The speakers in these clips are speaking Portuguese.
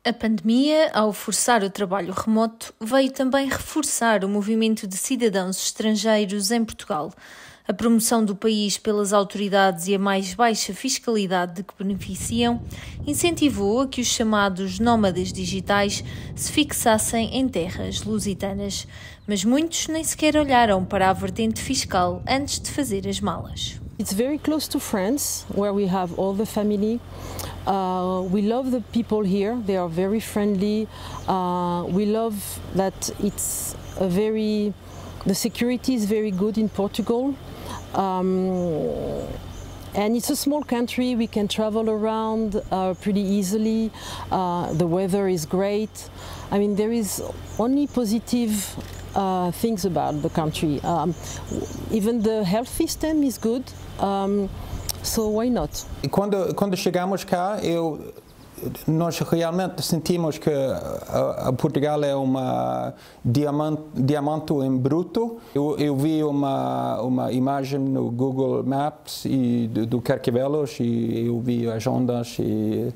A pandemia, ao forçar o trabalho remoto, veio também reforçar o movimento de cidadãos estrangeiros em Portugal. A promoção do país pelas autoridades e a mais baixa fiscalidade de que beneficiam incentivou a que os chamados nómadas digitais se fixassem em terras lusitanas. Mas muitos nem sequer olharam para a vertente fiscal antes de fazer as malas. It's very close to France, where we have all the family. We love the people here. They are very friendly. We love that the security is very good in Portugal. And it's a small country. We can travel around pretty easily. The weather is great. I mean, there is only positive things about the country. Even the health system is good. So why not? E quando chegamos cá, nós realmente sentimos que Portugal é uma diamante em bruto. Eu vi uma imagem no Google Maps do Carcavelos e eu vi as ondas e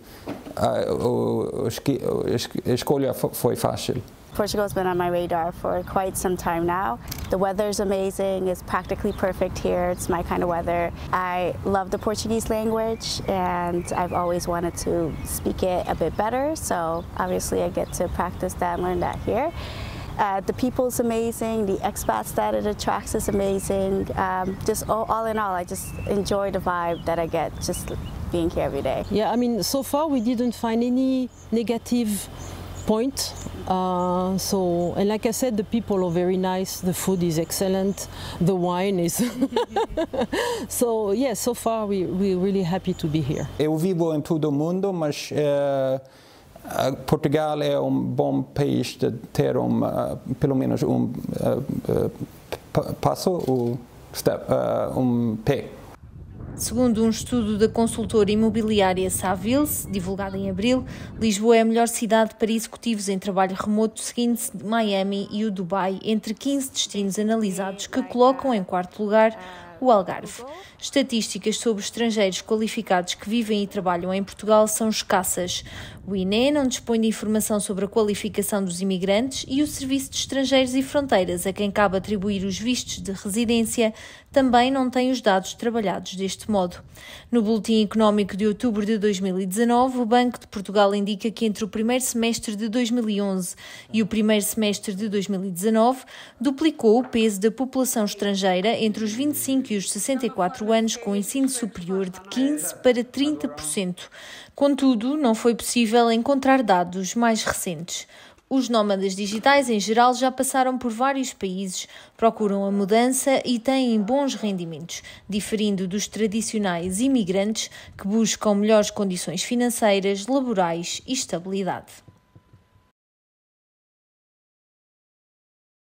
a escolha foi fácil. Portugal's been on my radar for quite some time now. The weather's amazing, it's practically perfect here, it's my kind of weather. I love the Portuguese language and I've always wanted to speak it a bit better, so obviously I get to practice that and learn that here. The people's amazing, the expats that it attracts is amazing. Just all in all, I just enjoy the vibe that I get just being here every day. Yeah, I mean, so far we didn't find any negative point. And like I said, the people are very nice, the food is excellent, the wine is so yeah, so far we're really happy to be here. Eu vivo em todo o mundo, mas Portugal é bom país de ter pelo menos passo, pé. Segundo um estudo da consultora imobiliária Savills, divulgado em abril, Lisboa é a melhor cidade para executivos em trabalho remoto, seguindo-se de Miami e o Dubai, entre 15 destinos analisados, que colocam em quarto lugar o Algarve. Estatísticas sobre estrangeiros qualificados que vivem e trabalham em Portugal são escassas. O INE não dispõe de informação sobre a qualificação dos imigrantes e o Serviço de Estrangeiros e Fronteiras, a quem cabe atribuir os vistos de residência, também não tem os dados trabalhados deste modo. No Boletim Económico de outubro de 2019, o Banco de Portugal indica que entre o primeiro semestre de 2011 e o primeiro semestre de 2019, duplicou o peso da população estrangeira entre os 25 e os 64 anos com ensino superior de 15% para 30%. Contudo, não foi possível encontrar dados mais recentes. Os nómadas digitais, em geral, já passaram por vários países, procuram a mudança e têm bons rendimentos, diferindo dos tradicionais imigrantes que buscam melhores condições financeiras, laborais e estabilidade.